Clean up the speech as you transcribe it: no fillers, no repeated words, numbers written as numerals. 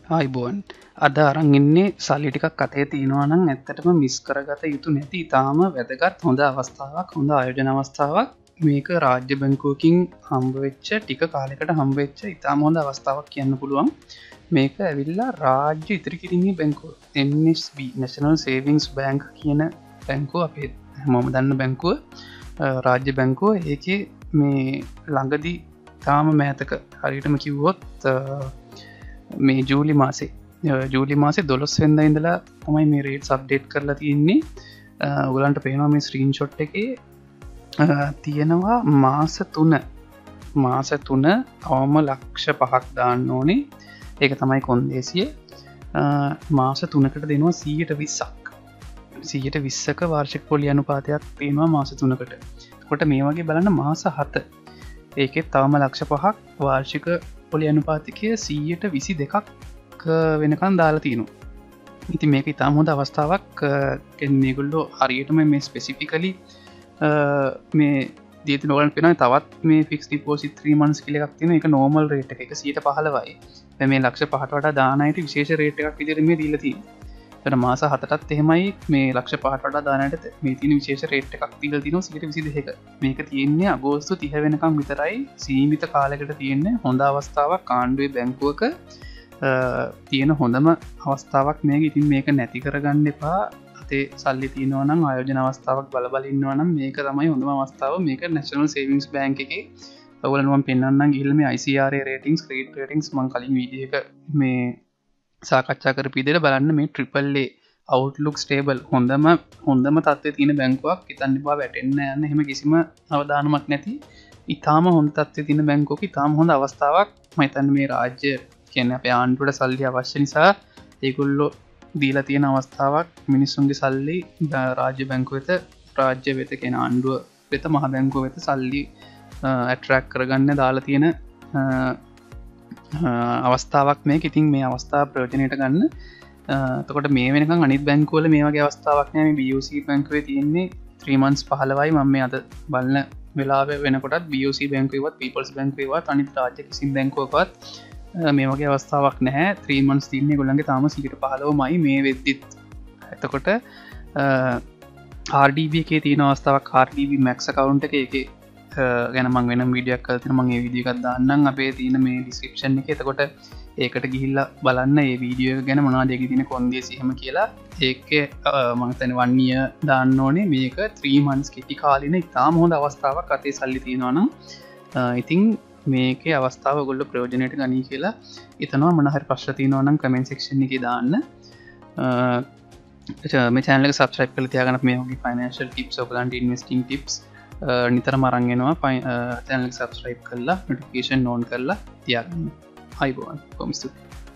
ආයිබෝන් අද අරන් ඉන්නේ සල්ලි ටිකක් අතේ තියෙනවා නම් ඇත්තටම මිස් කරගත යුතු නැති ඉතාම වැදගත් හොඳ අවස්ථාවක් හොඳ ආයෝජන අවස්ථාවක් මේක රාජ්‍ය බැංකුවකින් හම්බ වෙච්ච ටික කාලෙකට හම්බ වෙච්ච ඉතාම හොඳ අවස්ථාවක් කියන්න පුළුවන් මේක ඇවිල්ලා රාජ්‍ය ඉතිරි කිරීමේ බැංකුව NSB National Savings Bank කියන බැංකුව අපේ හැමෝම දන්න බැංකුව රාජ්‍ය බැංකුව ඒකේ මේ ළඟදී තාම මෑතක හරියටම කිව්වොත් මේ ජූලි මාසේ 12 වෙනිදා ඉඳලා තමයි මේ රේට්ස් අප්ඩේට් කරලා තියෙන්නේ. ඔයගලන්ට පේනවා මේ ස්ක්‍රීන්ෂොට් එකේ තියෙනවා මාස 3 අවම ලක්ෂ 5ක් දාන්න ඕනේ. ඒක තමයි කොන්දේසිය. මාස 3කට දෙනවා 120ක වාර්ෂික පොලි අනුපාතයක් තියෙනවා මාස 3කට. එතකොට මේ වගේ බලන්න මාස 7 ඒකෙත් තවම ලක්ෂ 5ක් වාර්ෂික පොලි අනුපාතිකය 122ක් වෙනකන් දාලා තියෙනවා. ඉතින් මේක ඉතාම හොඳ අවස්ථාවක්. මේගොල්ලෝ හරියටම මේ ස්පෙසිෆිකලි මේ දීති නොගලන් පෙන තවත් මේ ෆික්ස් ඩිපෝසිට් 3 months කියලා එකක් තියෙනවා. ඒක නෝමල් රේට් එක 115යි. දැන් මේ ලක්ෂ 5ට වඩා දාන අයට විශේෂ රේට් එකක් විදිහට මේ දීලා තියෙනවා. ඒතර මාස 7ටත් එහෙමයි මේ ලක්ෂ 5ට වඩා දාන අයට මේ තියෙන විශේෂ රේට් එකක් දීලා තියෙනවා 122ක. මේක තියෙන්නේ අගෝස්තු 30 වෙනකම් විතරයි. සීමිත කාලයකට තියෙන්නේ හොඳ අවස්ථාවක් ආණ්ඩුවේ බැංකුවක තියෙන හොඳම අවස්ථාවක් මේක. ඉතින් මේක නැති කරගන්න එපා. අතේ සල්ලි තියෙනවා නම් ආයෝජන අවස්ථාවක් බල ඉන්නවා නම් මේක තමයි හොඳම අවස්ථාව. මේක National Savings Bank එකේ ඔයගොල්ලෝ මම පෙන්නන්නම් ගිහිල්ලා මේ ICRA ratings credit ratings මම කලින් වීඩියෝ එක මේ සාකච්ඡා කරපු විදිහට බලන්න මේ AAA outlook stable හොඳම තත්ත්වයේ තියෙන බැංකුවක්. හිතන්න එපා වැටෙන්න යන්න එහෙම කිසිම අවදානමක් නැති ඉතාම හොඳ තත්ත්වයේ තියෙන බැංකුවක ඉතාම හොඳ අවස්ථාවක්. මම හිතන්නේ මේ රාජ්‍ය කියන්නේ අපේ ආණ්ඩුවට සල්ලි අවශ්‍ය නිසා ඒගොල්ලෝ දීලා තියෙන අවස්ථාවක්. මිනිස්සුන්ගේ සල්ලි රාජ්‍ය බැංකුව වෙත රාජ්‍ය වෙත කියන ආණ්ඩුව වෙත මහ බැංකුව වෙත සල්ලි ඇට්‍රැක්ට් කරගන්න දාලා තියෙන අවස්ථාවක් මේක. ඉතින් මේ අවස්ථාව ප්‍රයෝජනයට ගන්න. එතකොට මේ වෙනකන් අනිත් බැංකුවල මේ වගේ අවස්ථාවක් නෑ. මේ BOC බැංකුවේ තියෙන්නේ 3 months 15යි. මම මේ අද බලන වෙලාව වෙනකොටත් BOC බැංකුවේවත් People's බැංකුවේවත් අනිත් රාජ්‍ය කිසිම බැංකුවකවත් මේ වගේ අවස්ථාවක් නැහැ. 3 months තියෙන්නේ ඒගොල්ලන්ගේ තාම 15%මයි මේ වෙද්දිත්. එතකොට RDB එකේ තියෙන අවස්ථාවක් RDB max account එකේ ගැන මං වෙනම වීඩියෝයක් කරලා තියෙනවා. මම ඒ වීඩියෝ එකක් දාන්නම් අපේ තියෙන මේ description එකේ. එතකොට ඒකට ගිහිල්ලා බලන්න මේ වීඩියෝ එක ගැන මොනවද ඒකේ තියෙන කොන්දේසි එහෙම කියලා. ඒකේ මම හිතන්නේ 1 year දාන්න ඕනේ. මේක 3 months කෙටි කාලින ඉතාම හොඳ අවස්ථාවක් අතේ සල්ලි තියෙනවා නම්. ඉතින් මේකේ අවස්ථාව ඔයගොල්ලෝ ප්‍රයෝජනයට ගනී කියලා හිතනවා. මොන හරි ප්‍රශ්න තියෙනවා නම් comment section එකේ දාන්න. මේ channel එක subscribe කරලා තියාගන්න. මේ වගේ financial tips ඔයගලන්ට investing tips නිතරම අරන් එනවා. channel එක subscribe කරලා notification on කරලා තියාගන්න. ආයිබෝන් කොහොමද?